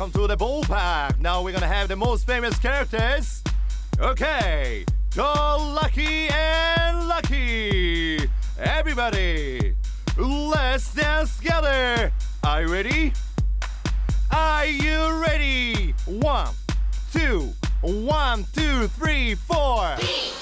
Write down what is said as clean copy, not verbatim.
welcome to the ballpark. Now we're gonna have the most famous characters. Okay, go Lucky and Lucky. Everybody, let's dance together. Are you ready? Are you ready? 1, 2, 1, 2, 3, 4.